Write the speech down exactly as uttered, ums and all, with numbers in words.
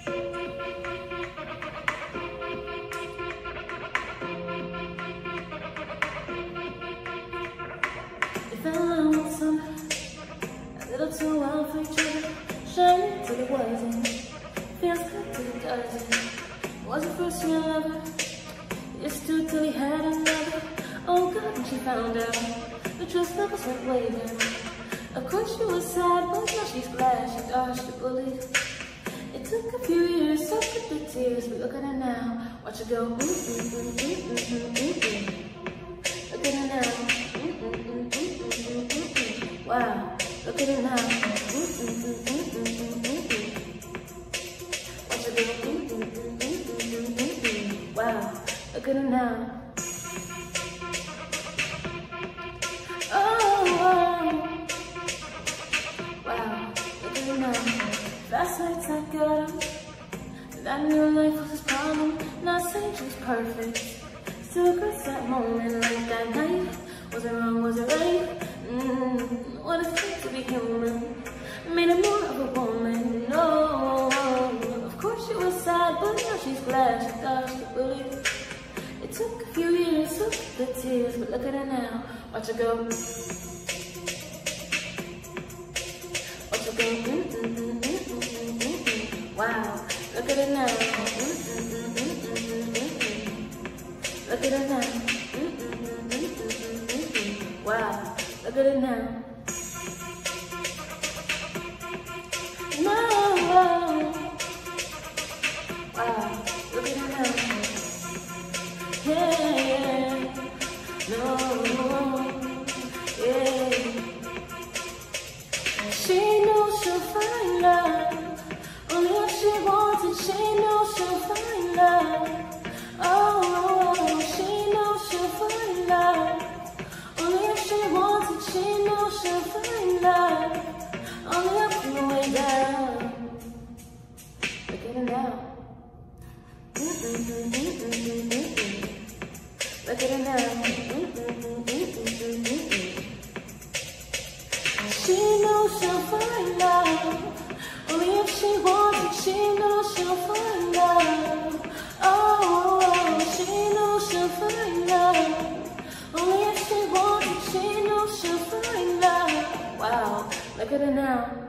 Fell in love with something a little too wild for each other. Shining till it wasn't. Feels good till it doesn't. Wasn't first real lover. Used to till he had another. Oh God, when she found out, the trust levels went way down. Of course she was sad, but now she's glad she dodged the bullet. It took a few years, so took the tears, but look at her now. Watch her go. Mm, mm, mm, mm, mm, mm, mm, mm. Look at her now. Mm, mm, mm, mm, mm, mm, mm. Wow, look at her now. Mm, mm, mm, mm, mm, mm, mm, mm. Watch her go. Mm, mm, mm, mm, mm, mm, mm, mm. Wow, look at her now. Oh, wow. Wow, look at her now. Fast nights I got him. And I knew life was his problem. Not saying she was perfect. Still regrets that moment, like that night. Was it wrong, was it right? Mmm, what a thing to be human. Made her more of a woman, no. Of course she was sad, but now she's glad she dodged the bullet. It took a few years, took the tears, but look at her now. Watch her go. Watch her go. Mm, mm, mm, mm, mm, mm, mm, mm. Wow, look at her now. Mm, mm, mm, mm, mm, mm, mm, mm. Look at her now. Mm, mm, mm, mm, mm, mm, mm, mm. Wow, look at her now. No. Wow, look at her now. Yeah, yeah. No. Yeah. She knows she'll find love. Only if she wants it, she knows she'll find love. Oh, she knows she'll find love. Only if she wants it, she knows she'll find love. Only up and way down. Look at her now. Mm -mm -mm -mm -mm -mm -mm. Look at her now. Mm -mm -mm -mm -mm -mm -mm. She knows she'll find love. Only if she wants it, she knows she'll find love. Oh, she knows she'll find love. Only if she wants it, she knows she'll find love. Wow, look at her now.